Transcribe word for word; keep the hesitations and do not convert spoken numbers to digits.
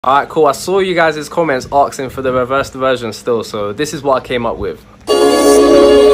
Alright, cool. I saw you guys' comments asking for the reversed version still, so this is what I came up with.